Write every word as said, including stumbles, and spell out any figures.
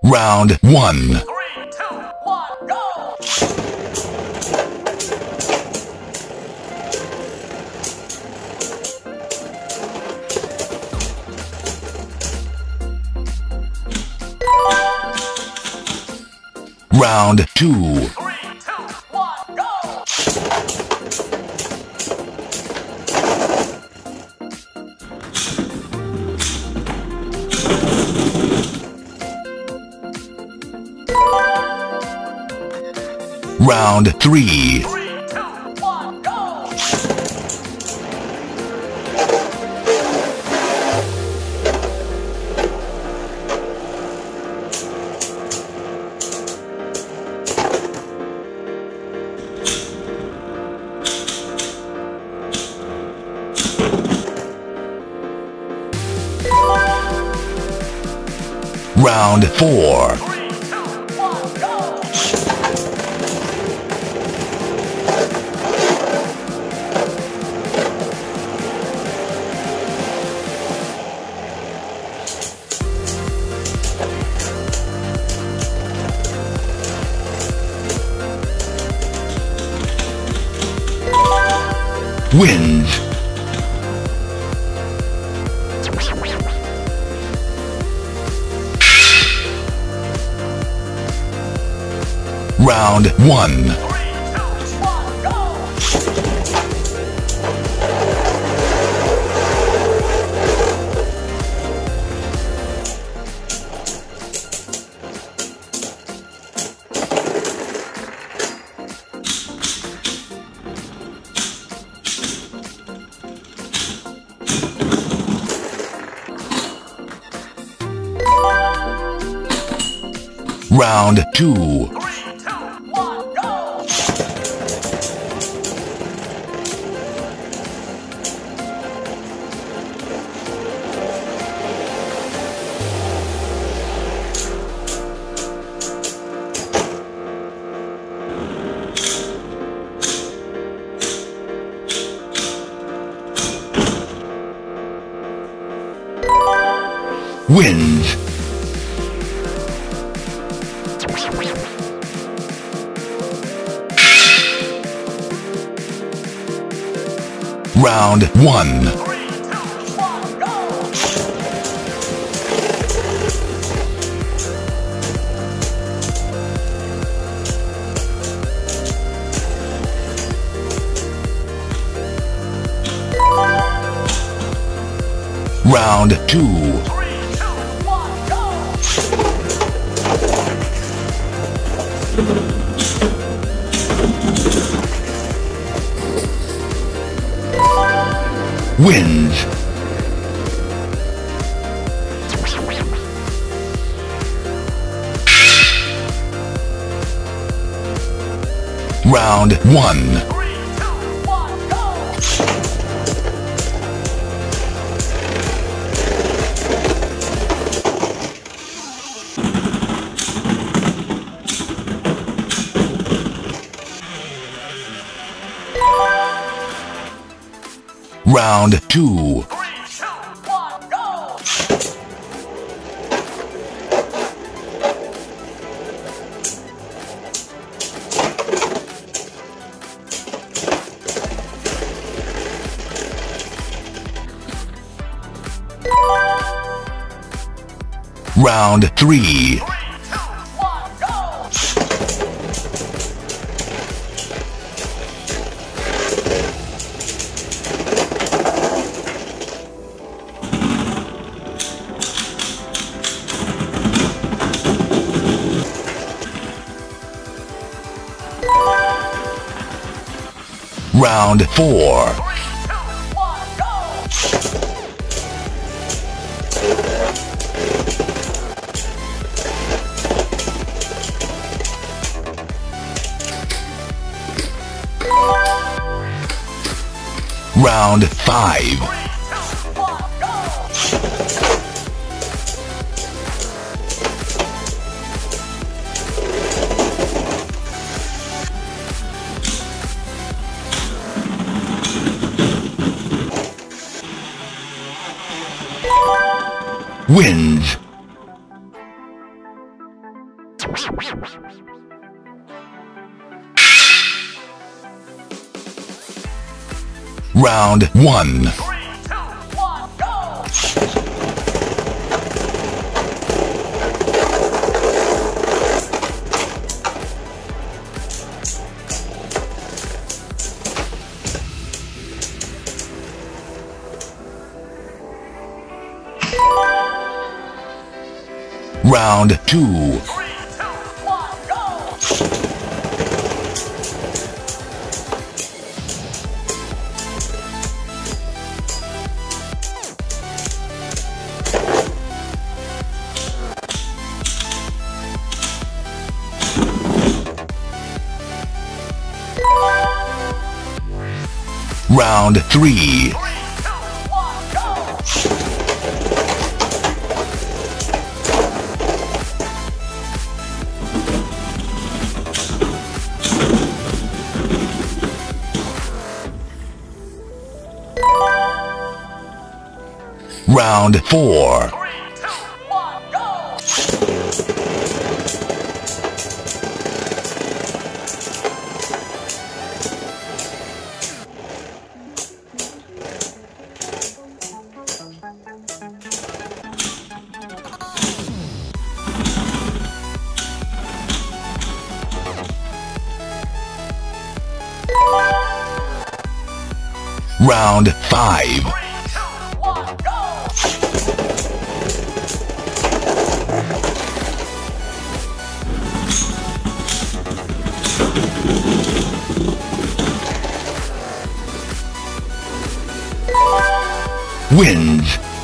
Round one. Three, two, one, go! Round two. Three, two, one, go! Round three. Three, two, one, go! Round four. Three, two, one, go! Wins. Round one. Three, two, one, go! Round two. Three, two, one, go! Wins. Round one. Three, two, one, go! Round two. Three, two, one, go! Wins. Round one. Three, two, one, go! Round two. Three, two, one, go! Round three. Three, two, one, go! Round four. Three, two, one, go! Round five. Three, two, one, go! Wins. Round one. Three, two, one, go! Round two. Three, two, one, go! Round three. Three, two, one, go! Round four. Three, two, one, go! Round five. Three, two, one, go! Wins.